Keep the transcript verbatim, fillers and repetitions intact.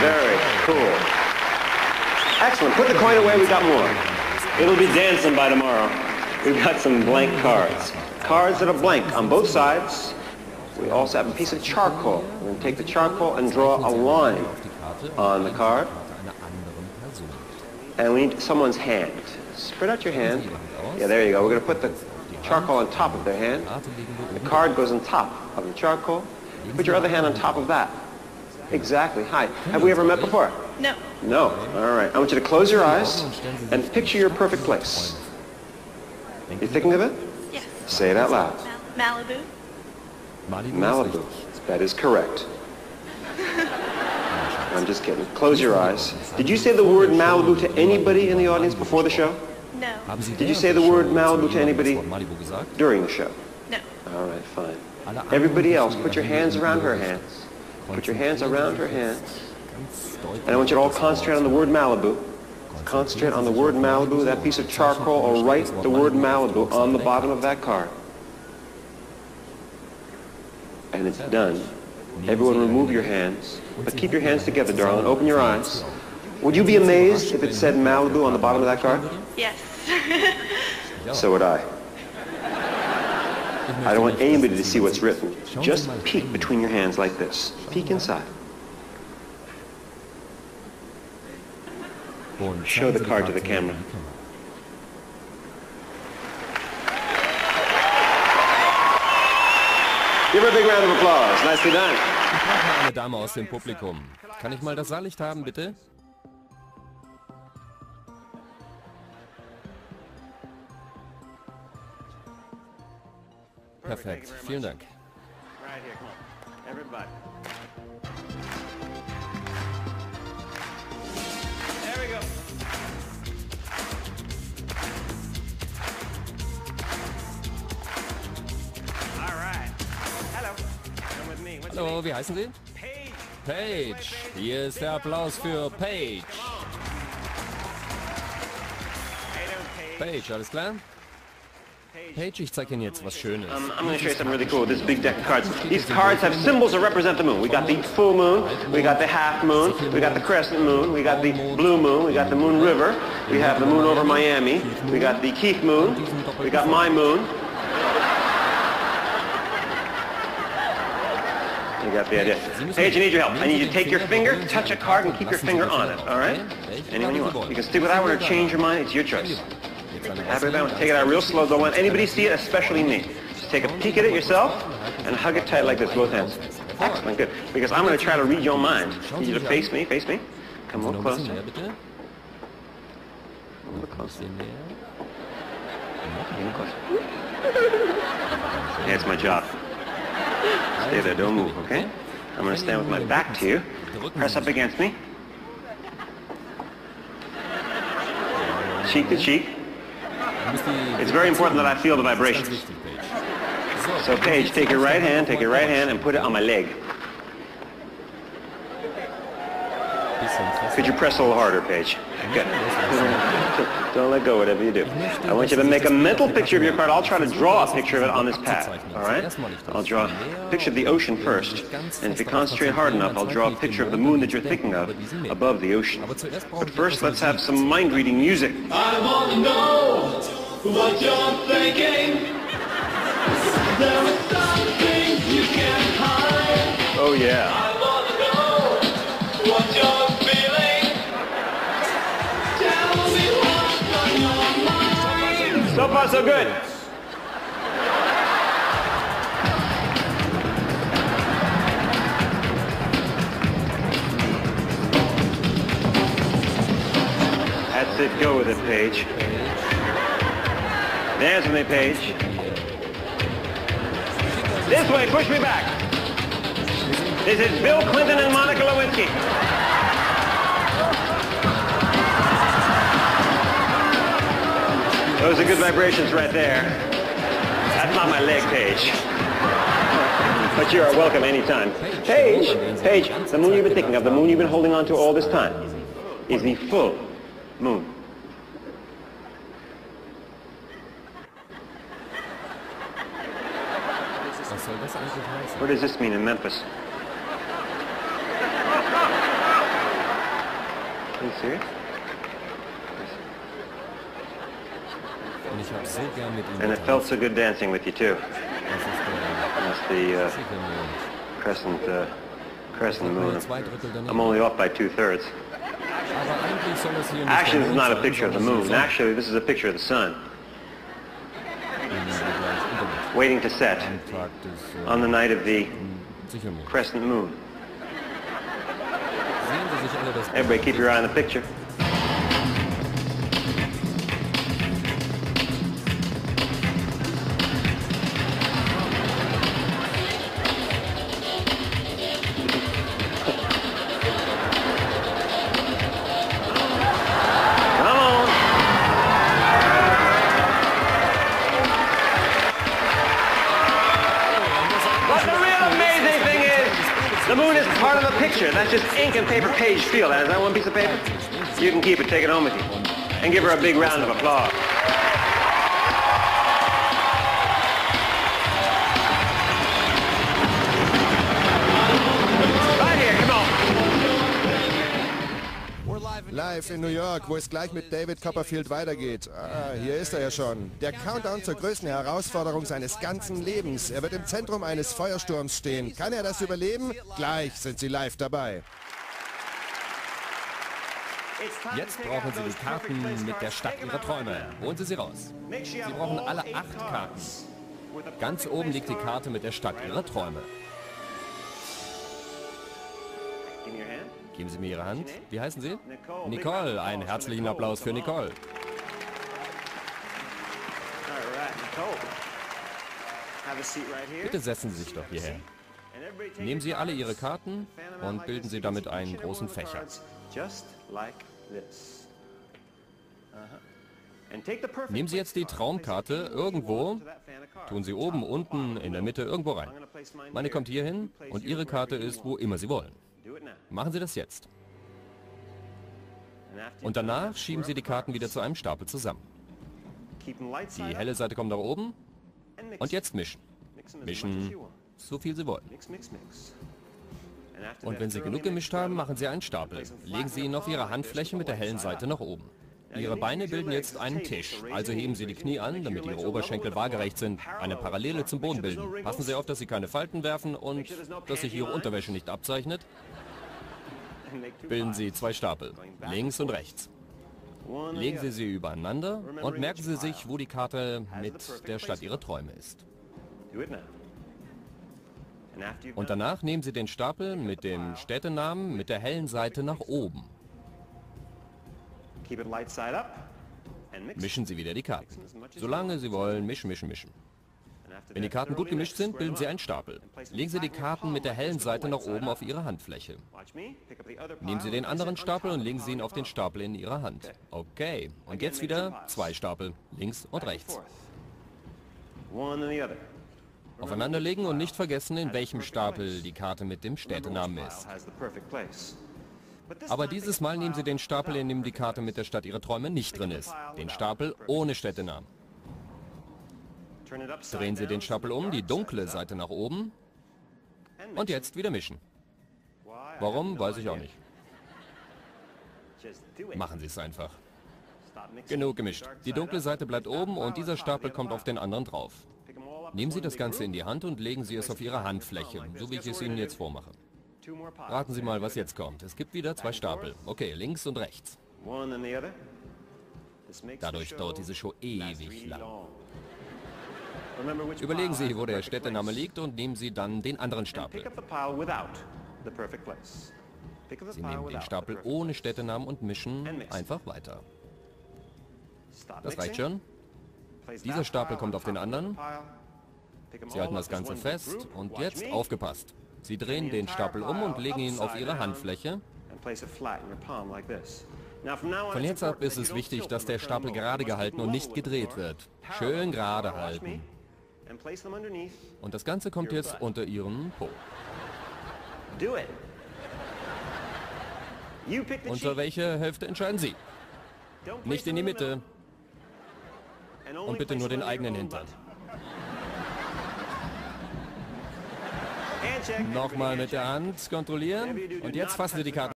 Very cool. Excellent. Put the coin away. We got more. It'll be dancing by tomorrow. We've got some blank cards. Cards that are blank on both sides. We also have a piece of charcoal. We're going to take the charcoal and draw a line on the card. And we need someone's hand. Spread out your hand. Yeah, there you go. We're going to put the charcoal on top of their hand. The card goes on top of the charcoal. Put your other hand on top of that. Exactly. Hi. Have we ever met before? No. No. All right. I want you to close your eyes and picture your perfect place. You thinking of it? Yes. Say it out loud. Mal Malibu. Malibu. That is correct. I'm just kidding. Close your eyes. Did you say the word Malibu to anybody in the audience before the show? No. Did you say the word Malibu to anybody during the show? No. All right, fine. Everybody else, put your hands around her hands. Put your hands around her hands. And I want you to all concentrate on the word Malibu. Concentrate on the word Malibu. That piece of charcoal, or write the word Malibu on the bottom of that card. And it's done. Everyone remove your hands. But keep your hands together, darling. Open your eyes. Would you be amazed if it said Malibu on the bottom of that card? Yes. So would I. I don't want anybody to see what's written. Just peek between your hands like this. Peek inside. Show the card to the camera. Give her a big round of applause. Nicely done. Ich brauche mal eine Dame aus dem Publikum. Kann ich mal das Saallicht haben, bitte? Perfekt. Vielen Dank. Right here, come on. Everybody. There we go. All right. Hello. Come with me. What's your Hallo, name? wie heißen Sie? Paige. Paige. Hier ist der Applaus für Paige. Hey, don't Paige. Paige, alles klar? Paige, ich zeige Ihnen jetzt was Schönes. Um, I'm going to show you something really cool with this big deck of cards. These cards have symbols that represent the moon. We got the full moon, we got the half moon, we got the crescent moon, we got the blue moon, we got the moon river, we have the moon over Miami, we got the Keith moon, we got my moon. You got the idea. Paige, I need your help. I need you to take your finger, touch a card, and keep your finger on it, all right? Anyone you want. You can stick with that one or change your mind. It's your choice. Happy with that one? Take it out real slow. Don't let anybody see it, especially me. Just take a peek at it yourself and hug it tight like this, both hands. Excellent, good. Because I'm going to try to read your mind. I need you to face me, face me. Come a little closer. A little closer. A little closer. Yeah, it's my job. Stay there, don't move, okay? I'm going to stand with my back to you. Press up against me. Cheek to cheek. It's very important that I feel the vibrations. So Paige, take your right hand, take your right hand and put it on my leg. Could you press a little harder, Paige? Good. Don't let go, whatever you do. I want you to make a mental picture of your card. I'll try to draw a picture of it on this pad, all right? I'll draw a picture of the ocean first, and if you concentrate hard enough, I'll draw a picture of the moon that you're thinking of above the ocean. But first, let's have some mind-reading music. I want to know what you're thinking. There is something you can't hide. Oh, yeah. I want to know what you're feeling. Tell me what's on your mind. So far, so good. That's it. Go with it, Paige. Dance with me, Paige. This way. Push me back. This is Bill Clinton and Monica Lewinsky. Those are good vibrations right there. That's not my leg, Paige. But you are welcome anytime. Paige, Paige, the moon you've been thinking of, the moon you've been holding on to all this time, is the full moon. What does this mean in Memphis? Are you serious? Und ich habe so gern mit ihm And it felt so good dancing with you too. Das ist der That's the uh, Ziegelmond. crescent, uh, crescent moon. Zwei Drittel daneben. I'm only off by two thirds. Aber eigentlich soll es hier nicht Actually, der this is Mond not a sein, picture of the sondern moon. die Sonne. Actually, this is a picture of the sun Die wir gleich Internet. waiting to set Am Tag des, äh, on the night of the Ziegelmonds. crescent moon. Sehen Sie sich alle das Bild Everybody keep your eye on the picture. Come on. But the real amazing thing is, the moon is part of the picture. That's just ink and paper page feel. Is that one piece of paper? You can keep it, take it home with you. And give her a big round of applause. Right here, come on. Live in New York, wo es gleich mit David Copperfield weitergeht. Ah, hier ist er ja schon. Der Countdown zur größten Herausforderung seines ganzen Lebens. Er wird im Zentrum eines Feuersturms stehen. Kann er das überleben? Gleich sind sie live dabei. Jetzt brauchen Sie die Karten mit der Stadt Ihrer Träume. Holen Sie sie raus. Sie brauchen alle acht Karten. Ganz oben liegt die Karte mit der Stadt Ihrer Träume. Give me your hand. Geben Sie mir Ihre Hand. Wie heißen Sie? Nicole. Nicole. Einen herzlichen Applaus für Nicole. All right, Nicole. Have a seat right here. Bitte setzen Sie sich doch hierher. And everybody take Nehmen Sie your alle cards, Ihre Karten fan them out und like bilden this. Sie You can damit see einen each and every großen one of the Fächer. cards Just like this. Uh-huh. And take the perfect Nehmen Sie jetzt die place card. Traumkarte Place it irgendwo, to that fan of cards. tun Sie oben, unten, in der Mitte, irgendwo rein. I'm gonna place mine Meine here. kommt hier hin You place und yours Ihre Karte wherever you ist, wo want. immer Sie wollen. Do it now. Machen Sie das jetzt. And after you Und do danach that, schieben Sie die Karten wieder zu einem Stapel zusammen. keep them light Die side helle up Seite kommt nach oben and mix und jetzt mischen. Mix them as much as Mischen, you want. so viel Sie wollen. Mix, mix, mix. And after Und that wenn Sie thoroughly genug gemischt mixed, haben, spread machen Sie einen Stapel. Legen Sie ihn auf Ihre Handfläche mit der hellen Seite nach oben. Ihre Beine bilden jetzt einen Tisch, also heben Sie die Knie an, damit Ihre Oberschenkel waagerecht sind, eine Parallele zum Boden bilden. Passen Sie auf, dass Sie keine Falten werfen und dass sich Ihre Unterwäsche nicht abzeichnet. and make two Bilden piles. Sie zwei Stapel, links und rechts. One and Legen the Sie sie übereinander und merken Sie sich, wo die Karte mit der Stadt Ihrer Träume ist. other. Do it now. And after you've Und done danach nehmen Sie den Stapel mit dem Städtenamen mit der hellen Seite nach oben. that, keep it light side up and mix. Mischen Sie wieder die Karten. Solange Sie wollen, mischen, mischen, mischen. And after Wenn die that Karten gut thoroughly gemischt mixed, sind, spread bilden Sie them einen out. Stapel. And place them Legen Sie die flat in your Karten mit der palm hellen like this, Seite the nach light side oben up. auf Ihre Handfläche. Watch me, pick up the other Nehmen Sie pile den and place anderen it on Stapel top und of legen the Sie ihn palm auf den of the Stapel in Ihrer Hand. Okay, und jetzt wieder zwei Stapel, links und palm. Back and rechts. forth. One and the other. Aufeinanderlegen und nicht vergessen, in welchem Stapel die Karte mit dem Städtenamen Pile ist. has the perfect place. But this Aber time, dieses pick a Mal nehmen Sie pile den Stapel, in dem die without Karte mit der Stadt Ihrer Träume nicht drin ist. Den Stapel perfect ohne Städtenamen. Turn it upside Drehen Sie down den so Stapel the um, die dark side dunkle is up. Seite nach oben And und mix jetzt wieder mischen. it. Why? I have Warum, no weiß ich auch idea. nicht. Just do it. Machen Sie es einfach. Stop mixing. Genug gemischt. Dark Die side dunkle up. Seite bleibt Place that oben pile und dieser on top, Stapel the kommt other auf den anderen drauf. Pick 'em all up Nehmen Sie into das one Ganze big in die group. Hand und legen Sie es auf Ihre Handfläche, so wie ich es Ihnen jetzt vormache. Two more piles. Raten Sie mal, was jetzt kommt. Es gibt wieder zwei Stapel. Okay, links und rechts. One and the other. This makes the Dadurch show dauert diese Show last ewig really lang. long. Remember which Überlegen pile Sie, has wo the der perfect Städtename place. liegt und nehmen Sie dann den anderen And pick Stapel. up the pile without the perfect place. Pick up the Sie pile nehmen den without the Stapel perfect ohne place. Städtenamen und mischen einfach weiter. Stop Das reicht mixing. schon. Place Dieser that Stapel pile kommt on auf den top of the anderen. pile. Pick 'em Sie all halten up das as Ganze one big fest group. und Watch jetzt me. aufgepasst. Sie drehen den Stapel um und legen ihn auf Ihre Handfläche. And place it flat in your palm like this. Now from now on, Von it's jetzt ab important ist that es you don't wichtig, tilt dass them der or turn Stapel them over. gerade You must gehalten keep und them nicht level with the gedreht floor. wird. Parallel Schön with the gerade floor. Watch me. halten. And place them underneath. Und das Ganze kommt jetzt unter Ihren Po. Do it. You pick the Unter cheek. welche Hälfte entscheiden Sie? Don't place Nicht in die them in the Mitte middle. And only und bitte place nur them den on your eigenen own Hintern. butt. Handcheck. Nochmal mit der Hand kontrollieren und jetzt fassen Sie die Karte